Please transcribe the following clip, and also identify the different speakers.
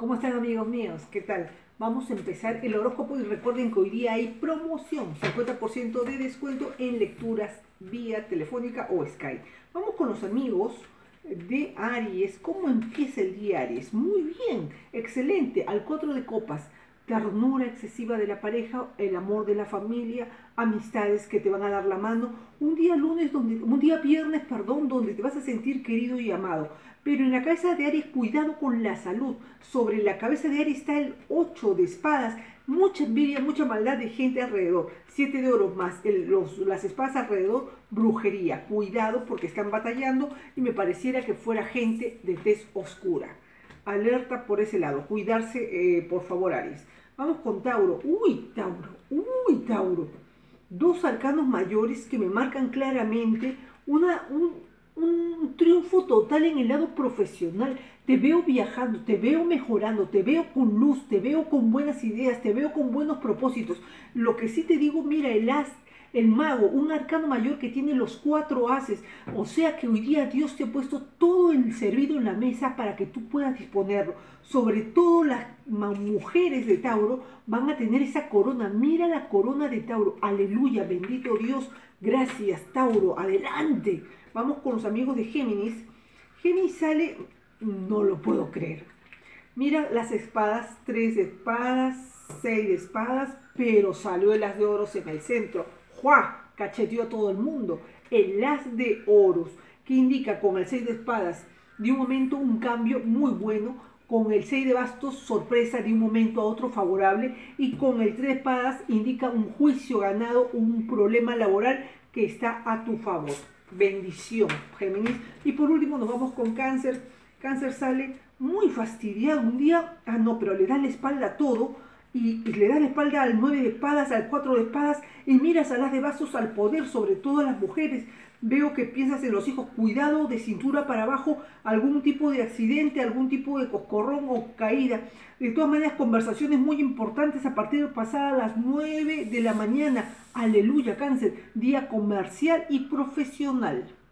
Speaker 1: ¿Cómo están, amigos míos? ¿Qué tal? Vamos a empezar el horóscopo y recuerden que hoy día hay promoción, 50% de descuento en lecturas vía telefónica o Skype. Vamos con los amigos de Aries. ¿Cómo empieza el día, Aries? Muy bien, excelente. Al 4 de copas, ternura excesiva de la pareja, el amor de la familia, amistades que te van a dar la mano. Un día viernes, perdón, donde te vas a sentir querido y amado. Pero en la cabeza de Aries, cuidado con la salud. Sobre la cabeza de Aries está el 8 de espadas. Mucha envidia, mucha maldad de gente alrededor. 7 de oro más las espadas alrededor, brujería. Cuidado porque están batallando y me pareciera que fuera gente de tez oscura. Alerta por ese lado. Cuidarse, por favor, Aries. Vamos con Tauro. Uy, Tauro. Uy, Tauro. Dos arcanos mayores que me marcan claramente un triunfo total en el lado profesional. Te veo viajando, te veo mejorando, te veo con luz, te veo con buenas ideas, te veo con buenos propósitos. Lo que sí te digo, mira, el mago, un arcano mayor que tiene los 4 haces. O sea que hoy día Dios te ha puesto todo el servido en la mesa para que tú puedas disponerlo. Sobre todo las mujeres de Tauro van a tener esa corona. Mira la corona de Tauro. Aleluya, bendito Dios. Gracias, Tauro. Adelante. Vamos con los amigos de Géminis. Géminis sale, no lo puedo creer. Mira las espadas, 3 de espadas, 6 de espadas, pero salió el as de oros en el centro. ¡Juá! Cacheteó a todo el mundo. El as de oros, que indica con el 6 de espadas, de un momento un cambio muy bueno, con el 6 de bastos, sorpresa de un momento a otro favorable, y con el 3 de espadas indica un juicio ganado, un problema laboral que está a tu favor. Bendición, Géminis. Y por último nos vamos con Cáncer. Cáncer sale muy fastidiado un día, no, pero le da la espalda a todo, y le da la espalda al 9 de espadas, al 4 de espadas, y miras a las de vasos, al poder, sobre todo a las mujeres. Veo que piensas en los hijos, cuidado de cintura para abajo, algún tipo de accidente, algún tipo de coscorrón o caída. De todas maneras, conversaciones muy importantes a partir de pasadas las 9 de la mañana. Aleluya, Cáncer, día comercial y profesional.